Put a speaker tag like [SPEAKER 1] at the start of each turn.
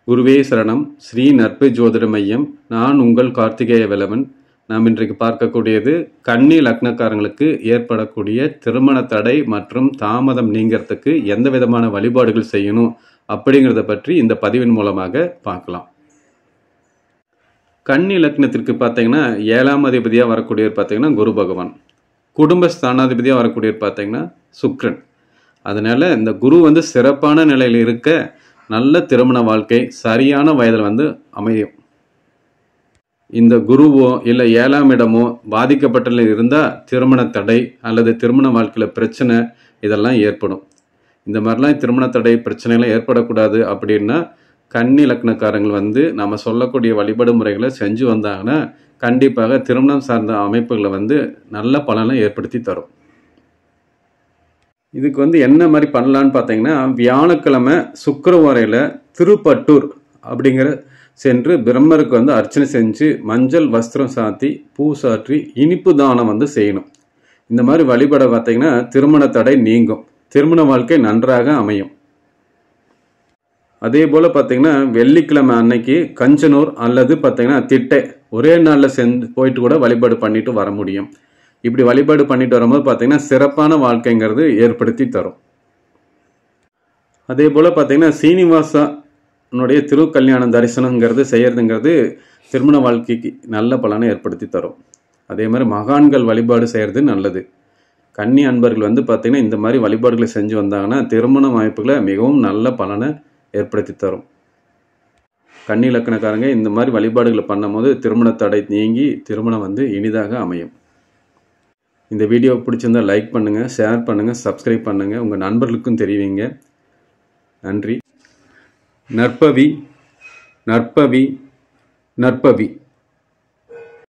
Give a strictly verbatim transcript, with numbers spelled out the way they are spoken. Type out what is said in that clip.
[SPEAKER 1] குருவே சரணம். ஸ்ரீ நற்பு ஜோதிட மையம். நான் உங்கள் கார்த்திகேய வேலவன். நாம் இன்றைக்கு பார்க்கக்கூடியது கன்னி லக்னக்காரங்களுக்கு ஏற்படக்கூடிய திருமண தடை மற்றும் தாமதம் நீங்கிறதுக்கு எந்த விதமான வழிபாடுகள் செய்யணும் அப்படிங்கிறத பற்றி இந்த பதிவின் மூலமாக பார்க்கலாம். கன்னி லக்னத்திற்கு பார்த்தீங்கன்னா ஏழாம் அதிபதியாக வரக்கூடியவர் பார்த்தீங்கன்னா குரு பகவான். குடும்ப ஸ்தானாதிபதியாக வரக்கூடியவர் பார்த்தீங்கன்னா சுக்கிரன். அதனால இந்த குரு வந்து சிறப்பான நிலையில் இருக்க நல்ல திருமண வாழ்க்கை சரியான வயதில் வந்து அமையும். இந்த குருவோ இல்லை ஏழாம் இடமோ பாதிக்கப்பட்ட நிலையில் இருந்தால் திருமண தடை அல்லது திருமண வாழ்க்கையில் பிரச்சனை இதெல்லாம் ஏற்படும். இந்த மாதிரிலாம் திருமண தடை பிரச்சனைலாம் ஏற்படக்கூடாது அப்படின்னா கன்னி லக்னக்காரங்கள் வந்து நம்ம சொல்லக்கூடிய வழிபாடு முறைகளை செஞ்சு வந்தாங்கன்னா கண்டிப்பாக திருமணம் சார்ந்த அமைப்புகளை வந்து நல்ல பலனை ஏற்படுத்தி தரும். இதுக்கு வந்து என்ன மாதிரி பண்ணலான்னு பார்த்தீங்கன்னா, வியாழக்கிழமை சுக்கிரவாரையில் திருப்பட்டூர் அப்படிங்கிற சென்று பிரம்மருக்கு வந்து அர்ச்சனை செஞ்சு மஞ்சள் வஸ்திரம் சாத்தி பூ சாற்றி இனிப்பு தானம் வந்து செய்யணும். இந்த மாதிரி வழிபட பார்த்தீங்கன்னா திருமண தடை நீங்கும், திருமண வாழ்க்கை நன்றாக அமையும். அதே போல் பார்த்தீங்கன்னா வெள்ளிக்கிழமை அன்னைக்கு கஞ்சனூர் அல்லது பார்த்தீங்கன்னா திட்டை ஒரே நாளில் சென்று போயிட்டு கூட வழிபாடு பண்ணிட்டு வர முடியும். இப்படி வழிபாடு பண்ணிட்டு வரும்போது பார்த்தீங்கன்னா சிறப்பான வாழ்க்கைங்கிறது ஏற்படுத்தி தரும். அதே போல் பார்த்தீங்கன்னா சீனிவாசனுடைய திருக்கல்யாணம் தரிசனங்கிறது செய்யறதுங்கிறது திருமண வாழ்க்கைக்கு நல்ல பலனை ஏற்படுத்தி தரும். அதே மாதிரி மகான்கள் வழிபாடு செய்கிறது நல்லது. கன்னி அன்பர்கள் வந்து பார்த்தீங்கன்னா இந்த மாதிரி வழிபாடுகளை செஞ்சு வந்தாங்கன்னா திருமண வாய்ப்புகளை மிகவும் நல்ல பலனை ஏற்படுத்தி தரும். கன்னி லக்னக்காரங்க இந்த மாதிரி வழிபாடுகளை பண்ணும் போது திருமண தடை நீங்கி திருமணம் வந்து இனிதாக அமையும். இந்த வீடியோ பிடிச்சிருந்தா லைக் பண்ணுங்கள், ஷேர் பண்ணுங்கள், சப்ஸ்கிரைப் பண்ணுங்கள், உங்கள் நண்பர்களுக்கும் தெரிவிங்க. நன்றி. நற்பவி நற்பவி நற்பவி.